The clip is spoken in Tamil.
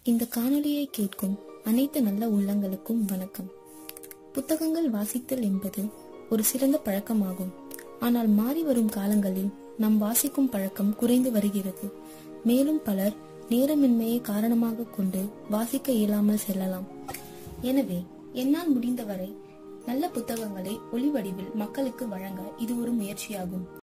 இந்த காணொளியை கேட்கும் அனைத்து நல்ல உள்ளங்களுக்கும் வணக்கம். புத்தகங்கள் வாசித்தல் என்பது ஒரு சிறந்த பழக்கமாகும். ஆனால் மாறி வரும் காலங்களில் நம் வாசிக்கும் பழக்கம் குறைந்து வருகிறது. மேலும் பலர் நேரமின்மையை காரணமாக கொண்டு வாசிக்க இயலாமல் செல்லலாம். எனவே என்னால் முடிந்தவரை நல்ல புத்தகங்களை ஒலி வடிவில் மக்களுக்கு வழங்க இது ஒரு முயற்சியாகும்.